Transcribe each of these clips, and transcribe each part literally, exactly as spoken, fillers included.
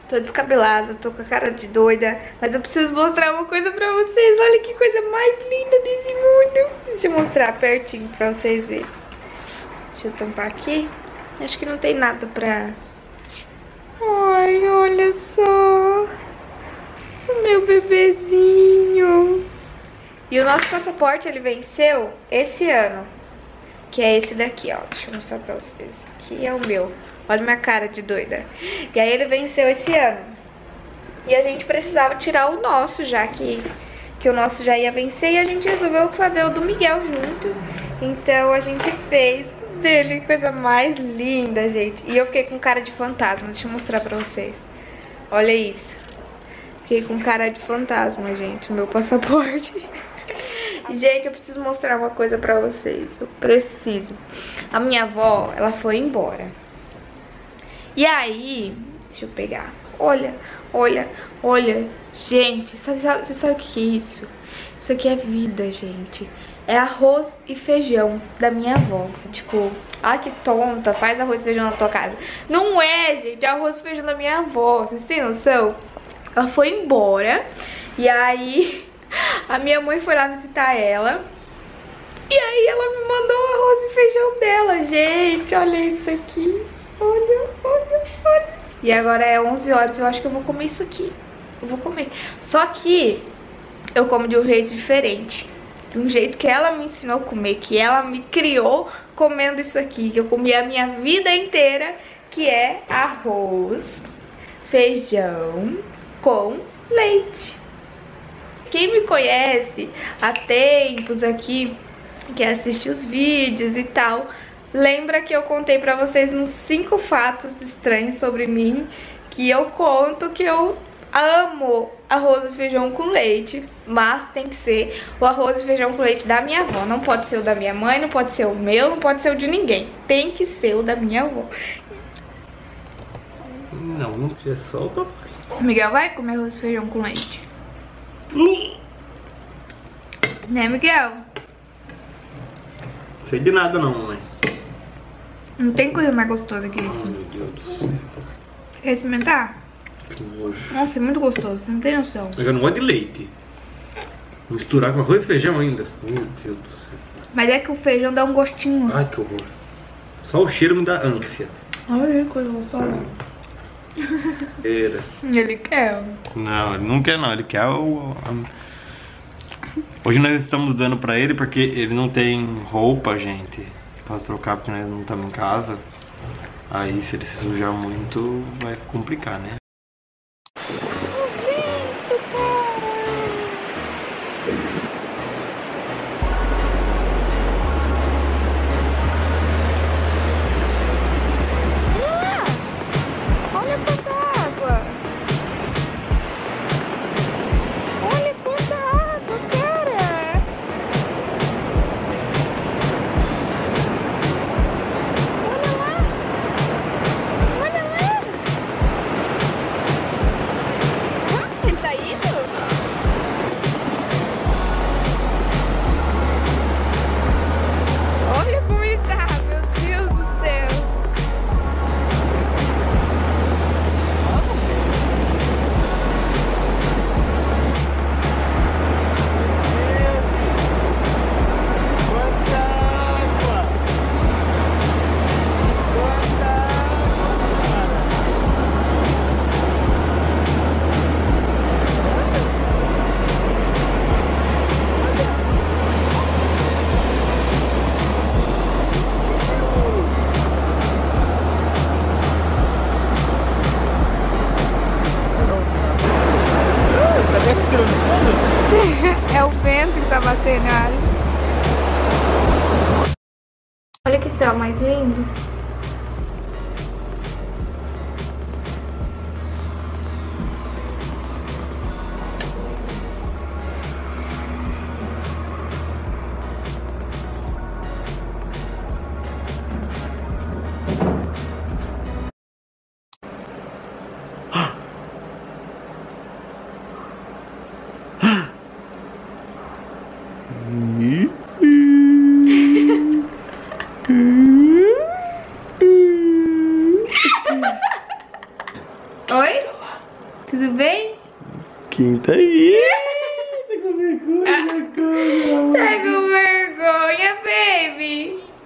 Tô descabelada, tô com a cara de doida. Mas eu preciso mostrar uma coisa pra vocês. Olha que coisa mais linda desse mundo. Deixa eu mostrar pertinho pra vocês verem. Deixa eu tampar aqui. Acho que não tem nada pra... Ai, olha só. O meu bebezinho. E o nosso passaporte, ele venceu esse ano. Que é esse daqui, ó. Deixa eu mostrar pra vocês. Aqui é o meu. Olha minha cara de doida. E aí ele venceu esse ano. E a gente precisava tirar o nosso, já que, que o nosso já ia vencer. E a gente resolveu fazer o do Miguel junto. Então a gente fez dele. Coisa mais linda, gente. E eu fiquei com cara de fantasma. Deixa eu mostrar pra vocês. Olha isso. Fiquei com cara de fantasma, gente. O meu passaporte. E, gente, eu preciso mostrar uma coisa pra vocês. Eu preciso. A minha avó, ela foi embora. E aí, deixa eu pegar. Olha, olha, olha. Gente, você sabe, você sabe o que é isso? Isso aqui é vida, gente. É arroz e feijão da minha avó. Tipo, ah, que tonta, faz arroz e feijão na tua casa. Não é, gente, é arroz e feijão da minha avó. Vocês têm noção? Ela foi embora. E aí, a minha mãe foi lá visitar ela. E aí ela me mandou o arroz e feijão dela. Gente, olha isso aqui. Olha, olha, olha. E agora é onze horas, eu acho que eu vou comer isso aqui. Eu vou comer. Só que eu como de um jeito diferente. De um jeito que ela me ensinou a comer, que ela me criou comendo isso aqui. Que eu comi a minha vida inteira, que é arroz, feijão com leite. Quem me conhece há tempos aqui, que assiste os vídeos e tal, lembra que eu contei pra vocês uns cinco fatos estranhos sobre mim, que eu conto que eu amo arroz e feijão com leite, mas tem que ser o arroz e feijão com leite da minha avó. Não pode ser o da minha mãe, não pode ser o meu, não pode ser o de ninguém. Tem que ser o da minha avó. Não, não é só o papai. Miguel vai comer arroz e feijão com leite? Hum. Né, Miguel? Não sei de nada não, mãe. Não tem coisa mais gostosa que isso. Oh, meu Deus do céu. Quer experimentar? Que nojo. Nossa, é muito gostoso, você não tem noção. Eu não gosto de leite. Misturar com arroz e feijão ainda. Meu Deus do céu. Mas é que o feijão dá um gostinho. Ai, que horror. Só o cheiro me dá ânsia. Olha que coisa gostosa. Era. Ele quer. Não, ele não quer não, ele quer o... Hoje nós estamos dando pra ele porque ele não tem roupa, gente, pra trocar, porque nós não estamos em casa. Aí se ele se sujar muito, vai complicar, né? É o vento que tá batendo na área. Olha que céu mais lindo.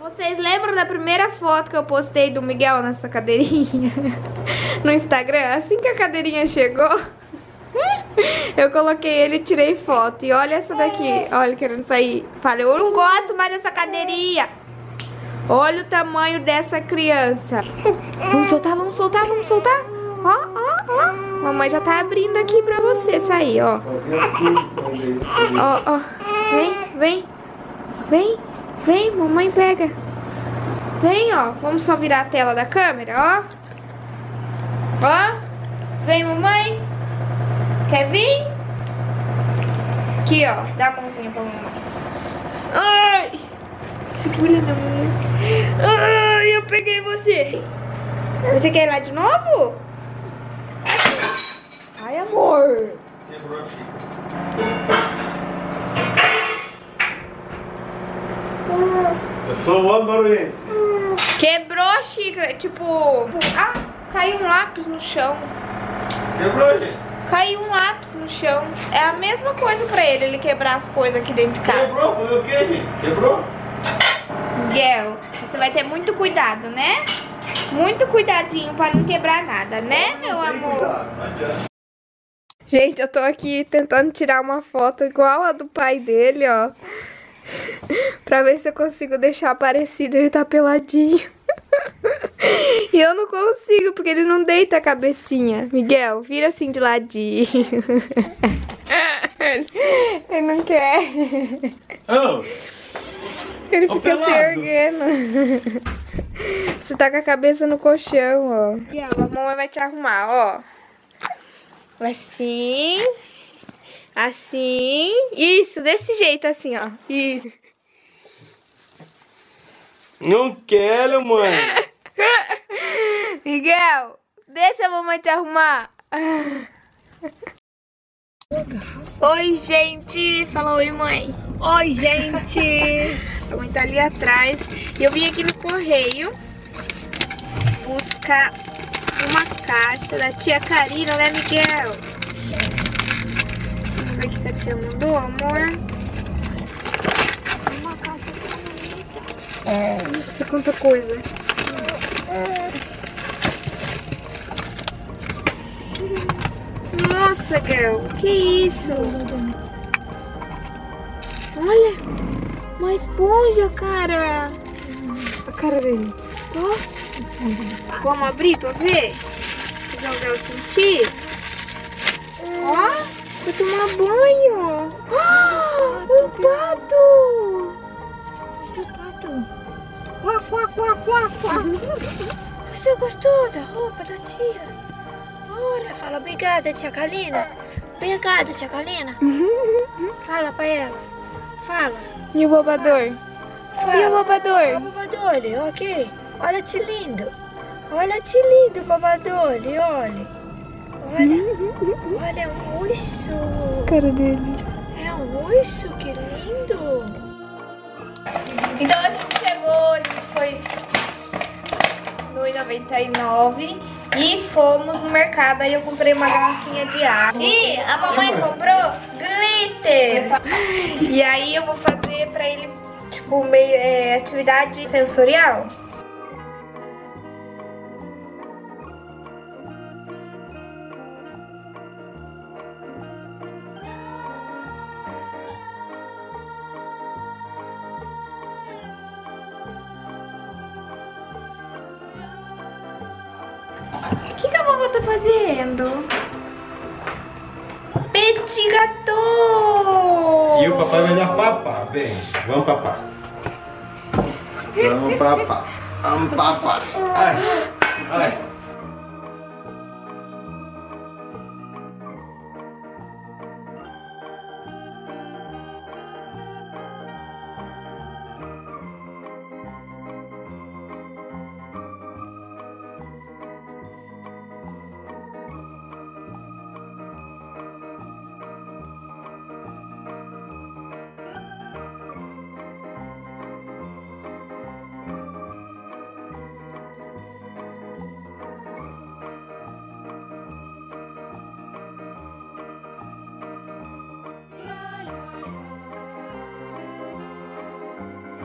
vocês lembram da primeira foto que eu postei do Miguel nessa cadeirinha no Instagram? Assim que a cadeirinha chegou, eu coloquei ele e tirei foto. E olha essa daqui, olha, querendo sair. Falei, eu não gosto mais dessa cadeirinha. Olha o tamanho dessa criança. Vamos soltar, vamos soltar, vamos soltar. Ó, ó, ó. Mamãe já tá abrindo aqui pra você sair, ó. Ó, ó. Vem, vem. Vem, vem, mamãe pega. Vem, ó. Vamos só virar a tela da câmera, ó. Ó. Vem, mamãe. Quer vir? Aqui, ó. Dá a mãozinha pra mamãe. Ai. Segura na mão. Ai, eu peguei você. Você quer ir lá de novo? Ai, amor. Quebrou a xícara. Eu sou o homem barulhento. Quebrou a xícara. Tipo... Ah, caiu um lápis no chão. Quebrou, gente. Caiu um lápis no chão. É a mesma coisa pra ele, ele quebrar as coisas aqui dentro de casa. Quebrou? Fazer o quê, gente? Quebrou? Miguel, você vai ter muito cuidado, né? Muito cuidadinho pra não quebrar nada, né, meu amor? Cuidado, não adianta. Gente, eu tô aqui tentando tirar uma foto igual a do pai dele, ó. Pra ver se eu consigo deixar parecido, ele tá peladinho. E eu não consigo, porque ele não deita a cabecinha. Miguel, vira assim de ladinho. Ele não quer. Oh. Ele Ô, fica pelado. se erguendo. Você tá com a cabeça no colchão, ó. Miguel, a mamãe vai te arrumar, ó. Assim. Assim. Isso, desse jeito, assim, ó. Isso. Não quero, mãe. Miguel, deixa a mamãe te arrumar. Oi, gente. Fala oi, mãe. Oi, gente. A mãe tá ali atrás. E eu vim aqui no correio buscar uma caixa da tia Karina, né, Miguel? Vamos ver o que a tia mandou, amor. Uma caixa bonita. Nossa, quanta coisa. Nossa, Gel, que isso? Olha, uma esponja, cara. A cara dele. Ó. Vamos abrir pra ver? Fazer o Gel sentir. Ó, vou tomar banho. Ah, um pato. Esse é o pato. Quá, quá, quá, quá, quá. Você gostou da roupa da tia? Olha, fala obrigada, tia Kalina. Obrigada, tia Kalina. Fala pra ela. Fala. E o bobador? Fala. E o bobador? Ó, Babadori, ok. Olha que lindo. Olha que lindo, Babadori, olha. Olha. Olha, é um urso. Cara dele. É um urso, que lindo. Então a gente chegou, a gente foi no i noventa e nove e fomos no mercado. Aí eu comprei uma garrafinha de água. E a mamãe comprou glitter. E aí eu vou fazer pra ele, tipo, meio é, atividade sensorial. O que, que a vovó tá fazendo? Petit gâteau! E o papai vai dar papá, vem. Vamos papá. Vamos papá. Vamos papá. Ai, ai.